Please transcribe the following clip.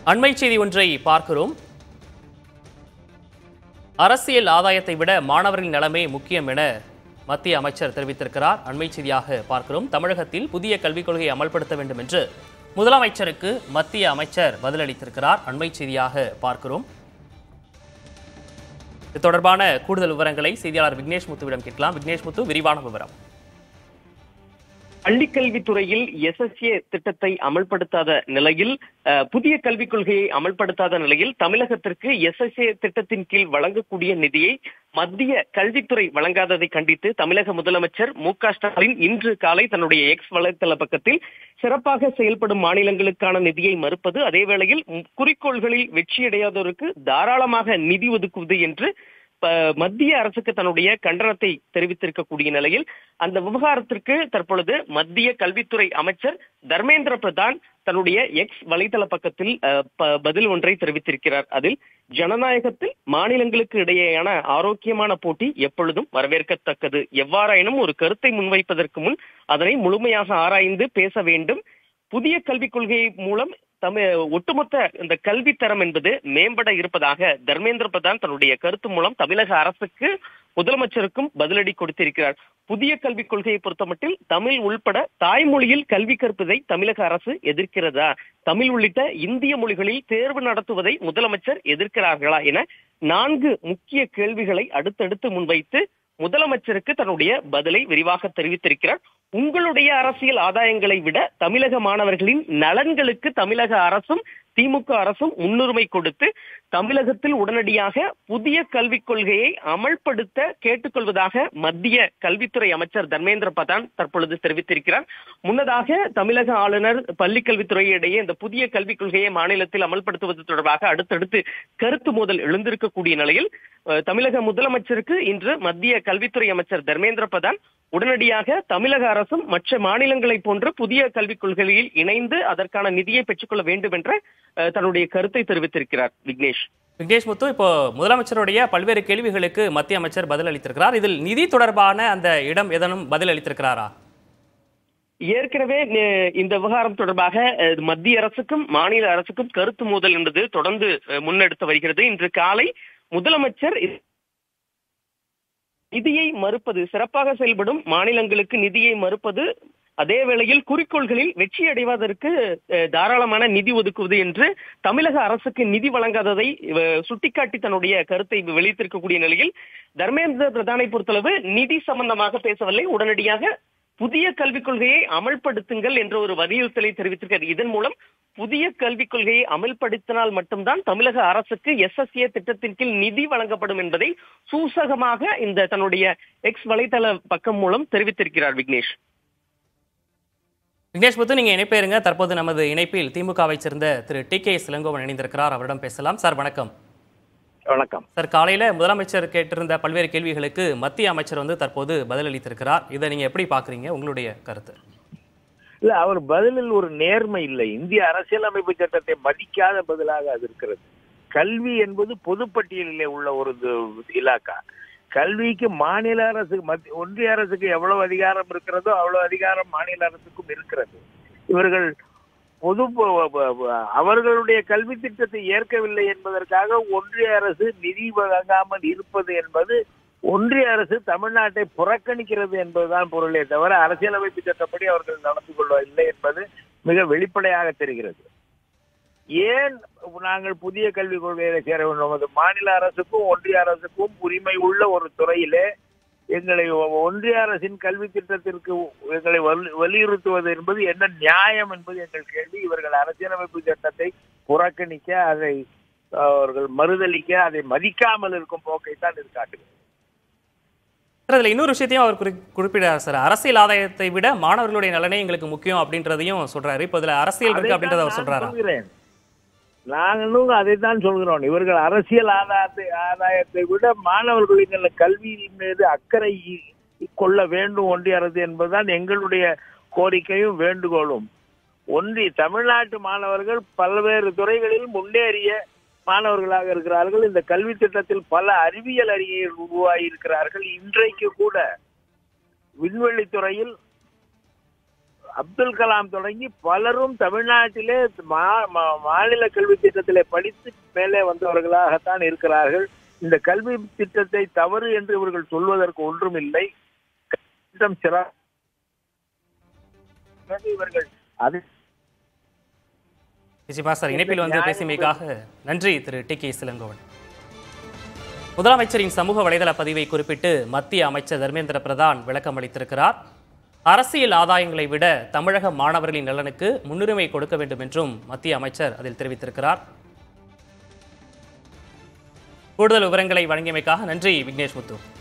அண்மை செய்தி ஒன்றை பார்க்கிறோம். அரசியல் ஆதாயத்தை விட மாணவர்களின் நலமே முக்கியம் என மத்திய அமைச்சர் தெரிவித்திருக்கிறார். அண்மை செய்தியாக பார்க்கிறோம். தமிழகத்தில் புதிய கல்விக் கொள்கையை அமல்படுத்த வேண்டும் என்று முதலமைச்சருக்கு மத்திய அமைச்சர் பதிலளித்திருக்கிறார். அண்மை செய்தியாக பார்க்கிறோம். இது தொடர்பான கூடுதல் விவரங்களை செய்தியாளர் விக்னேஷ் முத்துவிடம் கேட்கலாம். விக்னேஷ் முத்து, விரிவான விவரம். பள்ளிக்கல்வித்துறையில் எஸ்எஸ்ஏ திட்டத்தை அமல்படுத்தாத நிலையில், புதிய கல்விக் கொள்கையை அமல்படுத்தாத நிலையில் தமிழகத்திற்கு எஸ்எஸ்ஏ திட்டத்தின் கீழ் வழங்கக்கூடிய நிதியை மத்திய கல்வித்துறை வழங்காததை கண்டித்து தமிழக முதலமைச்சர் மு.க.ஸ்டாலின் இன்று காலை தன்னுடைய எக்ஸ் வலைதள பக்கத்தில் சிறப்பாக செயல்படும் மாநிலங்களுக்கான நிதியை மறுப்பது, அதே வேளையில் குறிக்கோள்களில் வெற்றியடையாதோருக்கு தாராளமாக நிதி ஒதுக்குவது என்று மத்திய அரசுக்கு தன்னுடைய கண்டனத்தை தெரிவித்திருக்கக்கூடிய நிலையில் அந்த விவகாரத்திற்கு தற்பொழுது மத்திய கல்வித்துறை அமைச்சர் தர்மேந்திர பிரதான் தன்னுடைய எக்ஸ் வலைதள பக்கத்தில் பதில் ஒன்றை தெரிவித்திருக்கிறார். அதில் ஜனநாயகத்தில் மாநிலங்களுக்கு இடையேயான ஆரோக்கியமான போட்டி எப்பொழுதும் வரவேற்கத்தக்கது. எவ்வாறாயினும் ஒரு கருத்தை முன்வைப்பதற்கு முன் அதனை முழுமையாக ஆராய்ந்து பேச வேண்டும். புதிய கல்விக் கொள்கை மூலம் ஒட்டுமொத்த இந்த கல்வி தரம் என்பது மேம்பட இருப்பதாக தர்மேந்திர பிரதான் தன்னுடைய கருத்து மூலம் தமிழக அரசுக்கு முதலமைச்சருக்கும் பதிலடி கொடுத்திருக்கிறார். புதிய கல்விக் கொள்கையை பொறுத்தமட்டில் தமிழ் உள்பட தாய்மொழியில் கல்வி கற்பதை தமிழக அரசு எதிர்க்கிறதா, தமிழ் உள்ளிட்ட இந்திய மொழிகளில் தேர்வு நடத்துவதை முதலமைச்சர் எதிர்க்கிறார்களா என 4 முக்கிய கேள்விகளை அடுத்தடுத்து முன்வைத்து முதலமைச்சருக்கு தன்னுடைய பதிலை விரிவாக தெரிவித்திருக்கிறார். உங்களுடைய அரசியல் ஆதாயங்களை விட தமிழக மாணவர்களின் நலன்களுக்கு தமிழக அரசும் திமுக அரசும் முன்னுரிமை கொடுத்து தமிழகத்தில் உடனடியாக புதிய கல்விக் கொள்கையை அமல்படுத்த கேட்டுக்கொள்வதாக மத்திய கல்வித்துறை அமைச்சர் தர்மேந்திர பிரதான் தற்பொழுது தெரிவித்திருக்கிறார். முன்னதாக தமிழக ஆளுநர் பள்ளிக்கல்வித்துறை இடையே இந்த புதிய கல்விக் கொள்கையை மாநிலத்தில் அமல்படுத்துவது தொடர்பாக அடுத்தடுத்து கருத்து மோதல் எழுந்திருக்கக்கூடிய நிலையில் தமிழக முதலமைச்சருக்கு இன்று மத்திய கல்வித்துறை அமைச்சர் தர்மேந்திர பிரதான் உடனடியாக தமிழக அரசும் மற்ற மாநிலங்களை போன்று புதிய கல்விக் கொள்கையில் இணைந்து அதற்கான நிதியை பெற்றுக்கொள்ள வேண்டும் என்ற தன்னுடைய கருத்தை தெரிவித்திருக்கிறார். விக்னேஷ் முத்து, இப்போ முதலமைச்சருடைய பல்வேறு கேள்விகளுக்கு மத்திய அமைச்சர் பதில் அளித்திருக்கிறார். இதில் நிதி தொடர்பான அந்த இடம் எதனும் பதில் அளித்திருக்கிறாரா? ஏற்கனவே இந்த விவகாரம் தொடர்பாக மத்திய அரசுக்கும் மாநில அரசுக்கும் கருத்து மோதல் என்பது தொடர்ந்து முன்னெடுத்து வருகிறது. இன்று காலை முதலமைச்சர் நிதியை மறுப்பது, சிறப்பாக செயல்படும் மாநிலங்களுக்கு நிதியை மறுப்பது, அதே வேளையில் குறிக்கோள்களில் வெற்றி அடைவதற்கு தாராளமான நிதி ஒதுக்குவது என்று தமிழக அரசுக்கு நிதி வழங்காததை சுட்டிக்காட்டி தன்னுடைய கருத்தை வெளியிட்டிருக்கக்கூடிய நிலையில் தர்மேந்திர பிரதானை பொறுத்தளவு நிதி சம்பந்தமாக பேசவில்லை. உடனடியாக புதிய கல்விக் கொள்கையை அமல்படுத்துங்கள் என்ற ஒரு வலியுறுத்தலை தெரிவித்திருக்கிறது. இதன் மூலம் புதிய கல்விக் கொள்கையை அமல்படுத்தினால் மட்டும்தான் தமிழக அரசுக்கு எஸ்எஸ்ஏ திட்டத்தின் கீழ் நிதி வழங்கப்படும் என்பதை சூசகமாக இந்த தன்னுடைய எக்ஸ் வலைதள பக்கம் மூலம் தெரிவித்திருக்கிறார். விக்னேஷ் முத்து, நீங்க இணைப்பேருங்க. தற்போது நமது இணைப்பில் திமுகவை சேர்ந்த திரு டி.கே. இளங்கோவன் இணைந்திருக்கிறார். அவரிடம் பேசலாம். சார் வணக்கம். வணக்கம் சார். காலையில முதலமைச்சர் கேட்டிருந்த பல்வேறு கேள்விகளுக்கு மத்திய அமைச்சர் தற்போது பதிலளித்திருக்கிறார். இதை நீங்க எப்படி பாக்குறீங்க? உங்களுடைய கருத்து? இல்ல, அவர் பதிலில் ஒரு நேர்மை இல்லை. இந்திய அரசியலமைப்பு சட்டத்தை மதிக்காத பதிலாக அது இருக்கிறது. கல்வி என்பது பொதுப்பட்டியலிலே உள்ள ஒரு இலாக்கா. கல்விக்கு மாநில அரசு, ஒன்றிய அரசுக்கு எவ்வளவு அதிகாரம் இருக்கிறதோ அவ்வளவு அதிகாரம் மாநில அரசுக்கும் இருக்கிறது. இவர்கள் அவர்களுடைய கல்வி திட்டத்தை ஏற்கவில்லை என்பதற்காக ஒன்றிய அரசு நிதி வழங்காமல் இருப்பது என்பது ஒன்றிய அரசு தமிழ்நாட்டை புறக்கணிக்கிறது என்பதுதான் பொருளே தவிர அரசியலமைப்பு சட்டப்படி அவர்கள் நடந்து கொள்ளவில்லை என்பது மிக வெளிப்படையாக தெரிகிறது. ஏன் நாங்கள் புதிய கல்விக் கொள்கையில சேர வேண்டும்? மாநில அரசுக்கும் ஒன்றிய அரசுக்கும் உரிமை உள்ள ஒரு துறையிலே எங்களை ஒன்றிய அரசின் கல்வி திட்டத்திற்கு எங்களை வலியுறுத்துவது என்பது என்ன நியாயம் என்பது எங்கள் கேள்வி. இவர்கள் அரசியலமைப்பு சட்டத்தை புறக்கணிக்க, அதை அவர்கள் மறுதளிக்க, அதை மதிக்காமல் இருக்கும் போக்கை தான் இது காட்டுகிறது. அதுல இன்னொரு விஷயத்தையும் அவர் குறிப்பிடார் சார். அரசியல் ஆதாயத்தை விட மாணவர்களுடைய நலனே எங்களுக்கு முக்கியம் அப்படின்றதையும் சொல்றாரு. இப்ப இதுல அரசியல் இருக்கு அப்படின்றத அவர் சொல்றாரு. நாங்களும் அதைத்தான் சொல்கிறோம். இவர்கள் அரசியல் ஆதாயத்தை விட மாணவர்களின் கல்வியின் மீது அக்கறை கொள்ள வேண்டும் ஒன்றிய அரசு என்பதுதான் எங்களுடைய கோரிக்கையும் வேண்டுகோளும். தமிழ்நாட்டு மாணவர்கள் பல்வேறு துறைகளில் முன்னேறிய மாணவர்களாக இருக்கிறார்கள். இந்த கல்வி திட்டத்தில் பல அறிவியல் அறிஞர்கள் உருவாகி இருக்கிறார்கள். இன்றைக்கு கூட விண்வெளி துறையில் அப்துல் கலாம் தொடங்கி பலரும் தமிழ்நாட்டிலே மாநில கல்வி திட்டத்திலே படித்து மேலே வந்தவர்களாகத்தான் இருக்கிறார்கள். இந்த கல்வி திட்டத்தை தவறு என்று இவர்கள் சொல்வதற்கு ஒன்றும் இல்லை. திட்டம் இவர்கள் அது சார் இணைப்பில் வந்து பேசியமைக்காக நன்றி திரு டி.கே. இளங்கோவன். முதலமைச்சரின் சமூக வலைதள பதிவை குறிப்பிட்டு மத்திய அமைச்சர் தர்மேந்திர பிரதான் விளக்கம் அளித்திருக்கிறார். அரசியல் ஆதாயங்களை விட தமிழக மாணவர்களின் நலனுக்கு முன்னுரிமை கொடுக்க வேண்டும் என்றும் மத்திய அமைச்சர் அதில் தெரிவித்திருக்கிறார். கூடுதல் விவரங்களை வழங்கியமைக்காக நன்றி விக்னேஷ் முத்து.